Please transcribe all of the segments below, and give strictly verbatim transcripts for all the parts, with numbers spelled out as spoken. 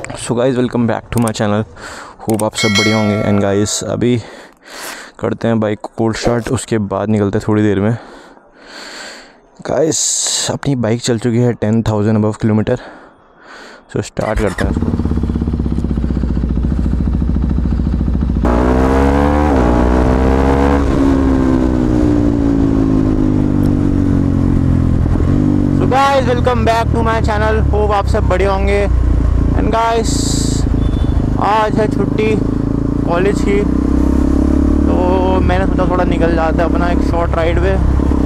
So guys welcome back to my channel. Hope आप सब बढ़िया होंगे। एंड गाइस अभी करते हैं बाइक को कोल्ड स्टार्ट, उसके बाद निकलते हैं थोड़ी देर में। गाइस अपनी बाइक चल चुकी है ten thousand above kilometre. So start करते हैं उसको। So guys welcome back to my channel. Hope आप सब बढ़िया होंगे। एंड गाइस आज है छुट्टी कॉलेज की, तो मैंने सोचा थोड़ा निकल जाता है अपना एक शॉर्ट राइड पे।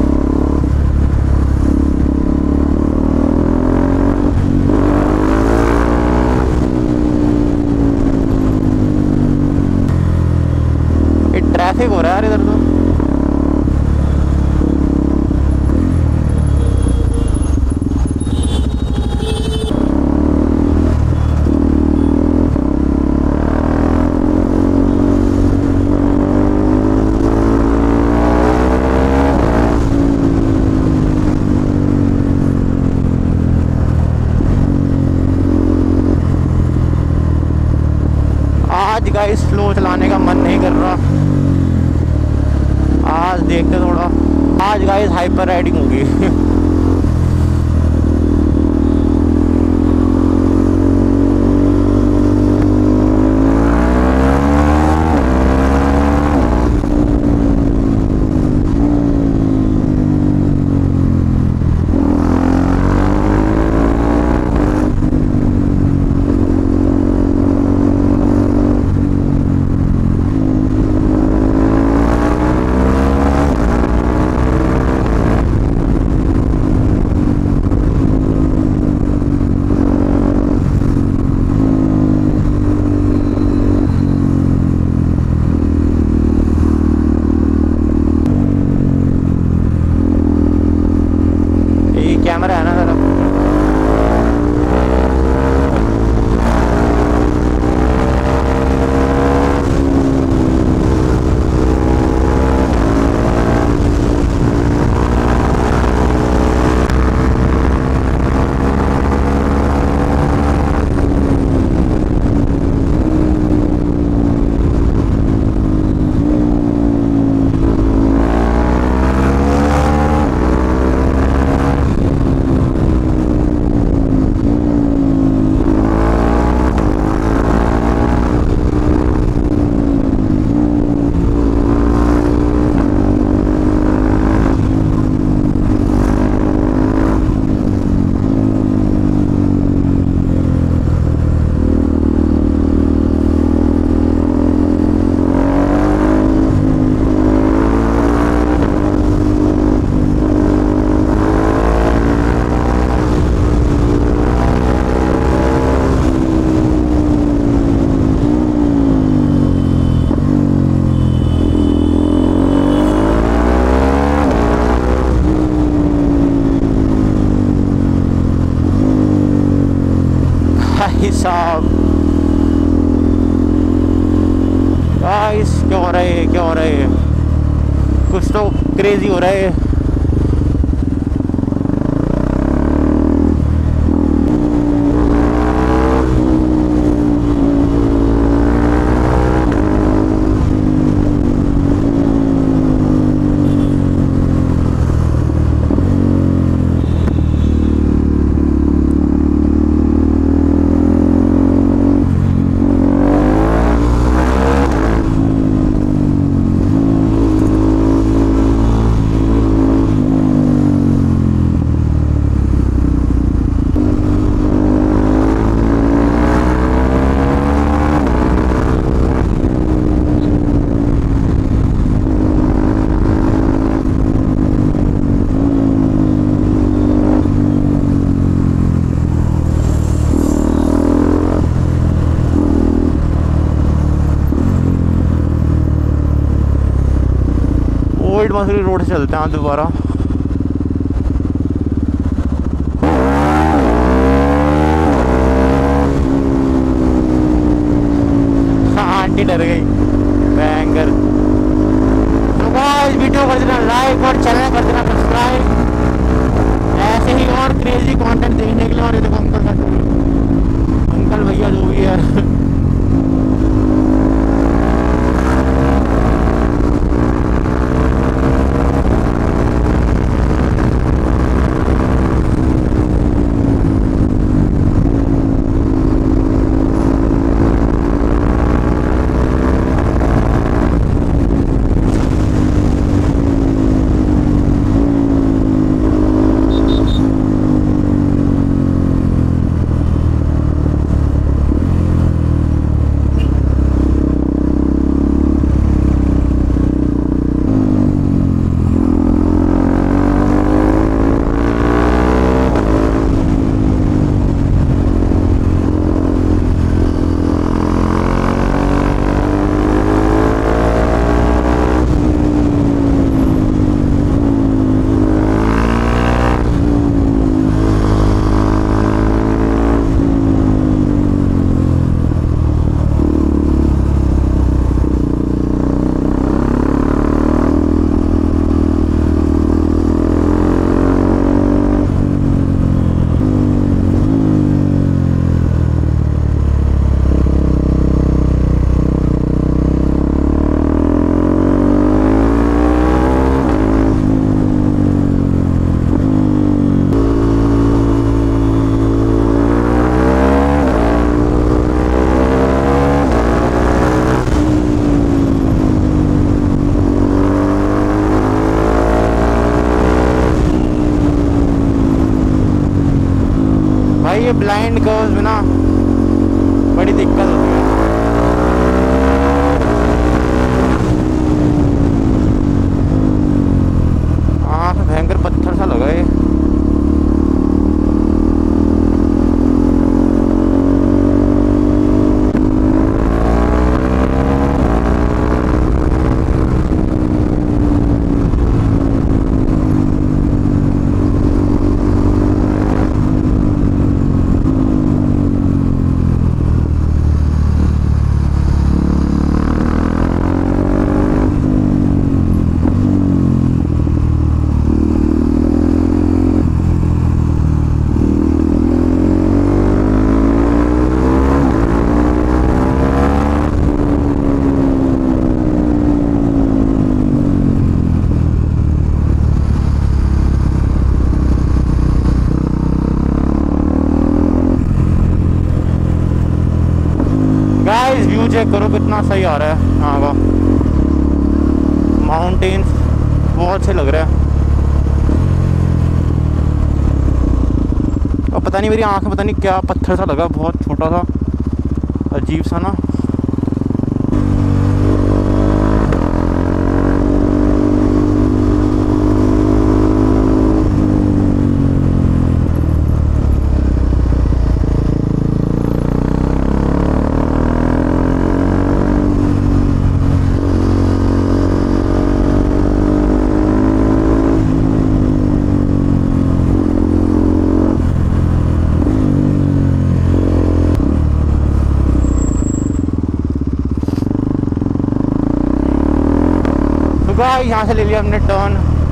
ये ट्रैफिक हो रहा है यार इधर तो। आज गाइस स्लो चलाने का मन नहीं कर रहा। आज देखते थोड़ा, आज गाइस हाइपर राइडिंग होगी। कैमरा है ना जरा। साहब गाइस क्या हो रहा है, क्या हो रहा है? कुछ तो क्रेजी हो रहा है। ओल्ड मसूरी रोड से चलते हैं दोबारा। आंटी डर गई भयंकर। तो गाइस वीडियो कर देना लाइक और चैनल कर देना सब्सक्राइब, ऐसे ही और क्रेजी कंटेंट देखने के लिए। और ये देखो अंकल का अंकल भैया जो भी भाई ये ब्लाइंड कर्व्स में ना बड़ी दिक्कत होती है। हाँ भयंकर पत्थर सा लगा ये। गाइस व्यू चेक करो कितना सही आ रहा है यहाँ का। माउंटेन्स बहुत अच्छे लग रहे हैं। और पता नहीं मेरी आँख में पता नहीं क्या पत्थर सा लगा, बहुत छोटा सा अजीब सा ना। गाइस यहाँ से ले लिया हमने टर्न।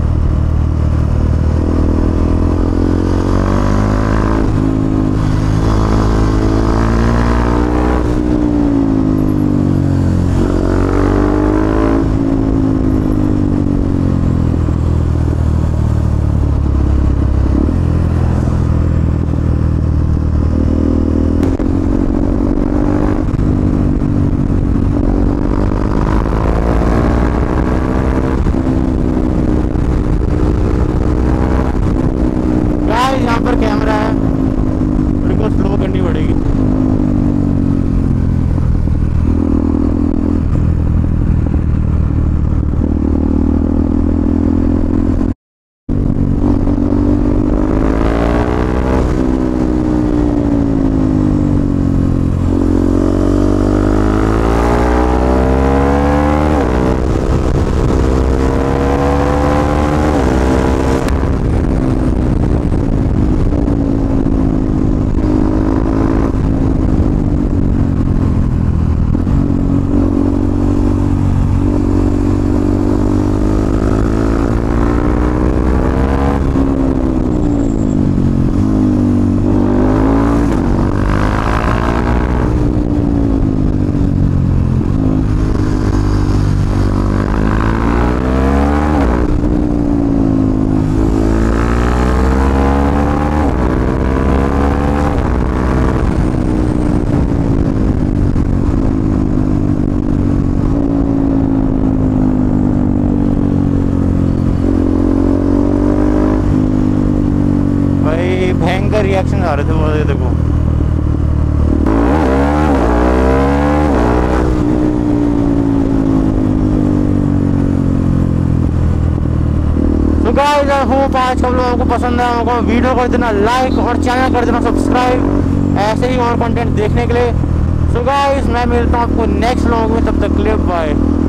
यहाँ पर कैमरा है, मेरे को स्लो करनी पड़ेगी। भयंकर रिएक्शन आ रहे थे वो, देखो। तो गाइस आई होप आज का लोगों को पसंद आया होगा। वीडियो कर देना लाइक और चैनल कर देना सब्सक्राइब ऐसे ही और कंटेंट देखने के लिए। सो गाइस मैं मिलता हूँ आपको नेक्स्ट व्लॉग में, तब तक के लिए बाय।